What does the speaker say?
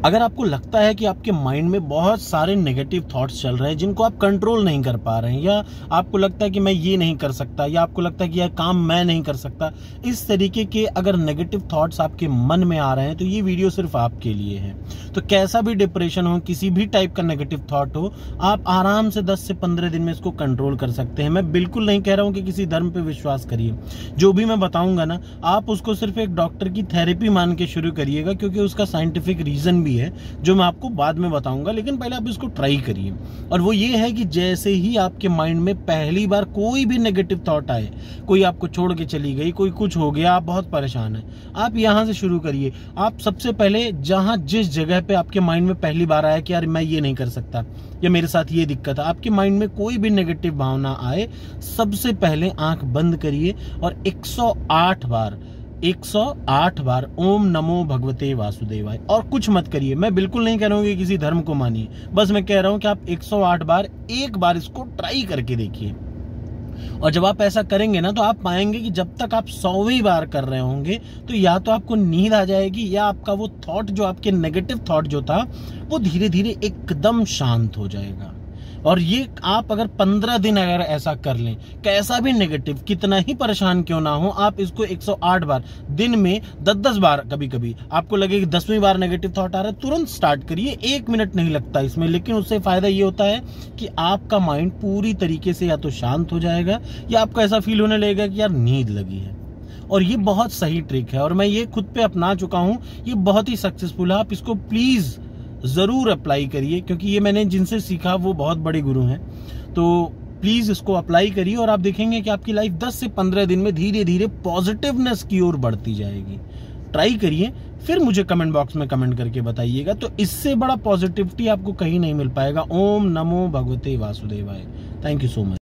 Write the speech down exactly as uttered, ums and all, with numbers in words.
अगर आपको लगता है कि आपके माइंड में बहुत सारे नेगेटिव थॉट्स चल रहे हैं जिनको आप कंट्रोल नहीं कर पा रहे हैं, या आपको लगता है कि मैं ये नहीं कर सकता, या आपको लगता है कि यह काम मैं नहीं कर सकता, इस तरीके के अगर नेगेटिव थॉट्स आपके मन में आ रहे हैं तो ये वीडियो सिर्फ आपके लिए है। तो कैसा भी डिप्रेशन हो, किसी भी टाइप का नेगेटिव थॉट हो, आप आराम से दस से पंद्रह दिन में इसको कंट्रोल कर सकते हैं। मैं बिल्कुल नहीं कह रहा हूं कि किसी धर्म पे विश्वास करिए। जो भी मैं बताऊंगा ना, आप उसको सिर्फ एक डॉक्टर की थेरेपी मान के शुरू करिएगा, क्योंकि उसका साइंटिफिक रीजन भी है जो मैं आपको बाद में बताऊंगा। लेकिन पहले आप इसको ट्राई करिए। और वो ये है कि जैसे ही आपके माइंड में पहली बार कोई भी नेगेटिव थॉट आए, कोई आपको छोड़ के चली गई, कोई कुछ हो गया, आप बहुत परेशान हैं, आप यहां से शुरू करिए। आप सबसे पहले जहां जिस जगह पे आपके माइंड में पहली बार आया कि यार मैं ये नहीं कर सकता, या मेरे साथ ये दिक्कत है, आपके माइंड में कोई भी नेगेटिव भावना आए, सबसे पहले आंख बंद करिए और एक सौ आठ बार एक सौ आठ बार ओम नमो भगवते वासुदेवाय, और कुछ मत करिए। मैं बिल्कुल नहीं कह रहा हूं कि किसी धर्म को मानिए, बस मैं कह रहा हूं कि आप एक सौ आठ बार एक बार इसको ट्राई करके देखिए। और जब आप ऐसा करेंगे ना, तो आप पाएंगे कि जब तक आप सौवीं बार कर रहे होंगे तो या तो आपको नींद आ जाएगी, या आपका वो थॉट जो आपके नेगेटिव थॉट जो था वो धीरे धीरे एकदम शांत हो जाएगा। और ये आप अगर पंद्रह दिन अगर ऐसा कर लें, कैसा भी नेगेटिव कितना ही परेशान क्यों ना हो, आप इसको एक सौ आठ बार दिन में दस दस बार, कभी कभी आपको लगे कि दसवीं बार नेगेटिव थॉट आ रहा है, तुरंत स्टार्ट करिए। एक मिनट नहीं लगता इसमें, लेकिन उससे फायदा ये होता है कि आपका माइंड पूरी तरीके से या तो शांत हो जाएगा, या आपको ऐसा फील होने लगेगा कि यार नींद लगी है। और ये बहुत सही ट्रिक है और मैं ये खुद पे अपना चुका हूं, ये बहुत ही सक्सेसफुल है। आप इसको प्लीज जरूर अप्लाई करिए, क्योंकि ये मैंने जिनसे सीखा वो बहुत बड़े गुरु हैं। तो प्लीज इसको अप्लाई करिए और आप देखेंगे कि आपकी लाइफ दस से पंद्रह दिन में धीरे धीरे पॉजिटिवनेस की ओर बढ़ती जाएगी। ट्राई करिए, फिर मुझे कमेंट बॉक्स में कमेंट करके बताइएगा। तो इससे बड़ा पॉजिटिविटी आपको कहीं नहीं मिल पाएगा। ओम नमो भगवते वासुदेवाय। Thank you so much.